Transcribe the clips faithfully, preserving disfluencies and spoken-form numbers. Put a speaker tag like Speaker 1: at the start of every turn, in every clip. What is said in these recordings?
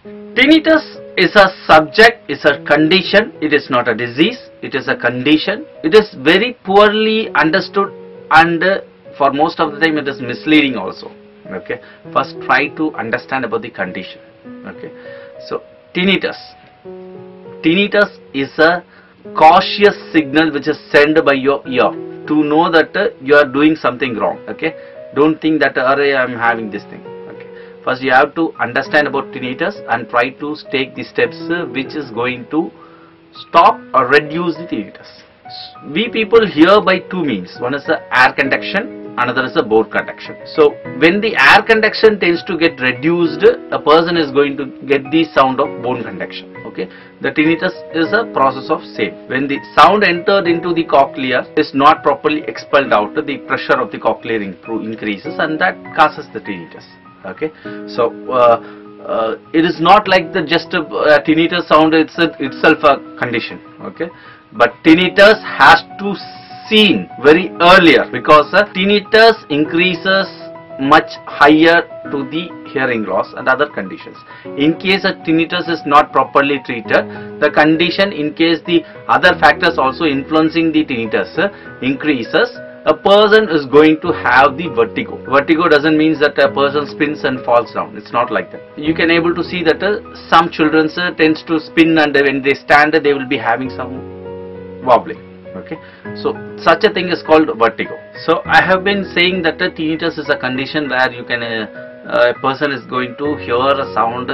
Speaker 1: Tinnitus is a subject, is a condition. It is not a disease. It is a condition. It is very poorly understood, and uh, for most of the time it is misleading also. Okay. First, try to understand about the condition. Okay. So, tinnitus. Tinnitus is a cautious signal which is sent by your ear to know that uh, you are doing something wrong. Okay. Don't think that uh, I am having this thing. First, you have to understand about tinnitus and try to take the steps uh, which is going to stop or reduce the tinnitus. We people hear by two means. One is the air conduction, another is the bone conduction. So, when the air conduction tends to get reduced, a person is going to get the sound of bone conduction. Okay, the tinnitus is a process of same. When the sound entered into the cochlea is not properly expelled out, the pressure of the cochlea increases, and that causes the tinnitus. Okay, so uh, uh, it is not like the just a uh, tinnitus sound itself itself a condition. Okay, but tinnitus has to seen very earlier, because uh, tinnitus increases much higher to the hearing loss and other conditions. In case a tinnitus is not properly treated, the condition, in case the other factors also influencing the tinnitus uh, increases, a person is going to have the vertigo. Vertigo doesn't mean that a person spins and falls down. It's not like that. You can able to see that uh, some children uh, tends to spin, and uh, when they stand, uh, they will be having some wobbling. Okay, so such a thing is called vertigo. So I have been saying that uh, tinnitus is a condition where you can uh, uh, a person is going to hear a sound uh,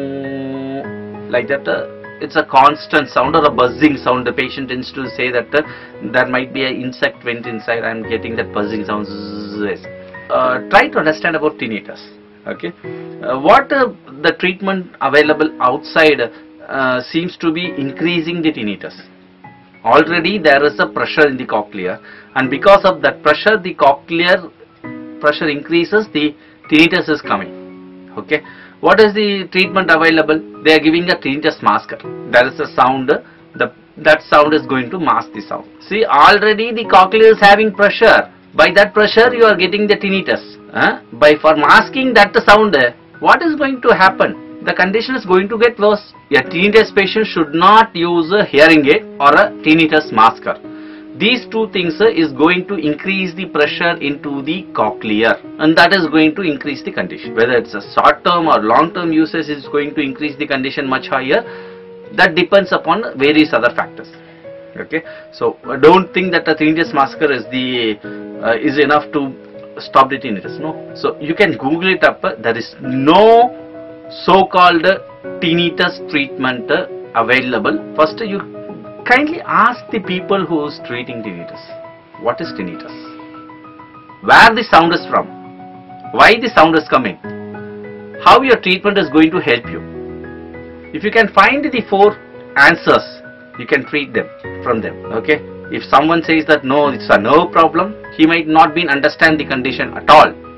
Speaker 1: like that. Uh, It's a constant sound or a buzzing sound. The patient tends to say that uh, there might be an insect went inside. I am getting that buzzing sound. Uh, try to understand about tinnitus. Okay, uh, what uh, the treatment available outside uh, seems to be increasing the tinnitus. Already there is a pressure in the cochlea, and because of that pressure, the cochlear pressure increases. The tinnitus is coming. Okay. What is the treatment available? They are giving a tinnitus masker. There is a sound, the, that sound is going to mask the sound. See, already the cochlea is having pressure. By that pressure you are getting the tinnitus. Huh? By for masking that sound, what is going to happen? The condition is going to get worse. A tinnitus patient should not use a hearing aid or a tinnitus masker. These two things uh, is going to increase the pressure into the cochlea, and that is going to increase the condition. Whether it's a short term or long term usage is going to increase the condition much higher. That depends upon various other factors. Okay, so uh, don't think that a tinnitus masker is the uh, is enough to stop the tinnitus. No. So you can Google it up. Uh, there is no so-called uh, tinnitus treatment uh, available. First, you kindly ask the people who is treating tinnitus, what is tinnitus? Where the sound is from? Why the sound is coming? How your treatment is going to help you? If you can find the four answers, you can treat them from them. Okay. If someone says that no, it's a nerve problem, he might not be understand the condition at all.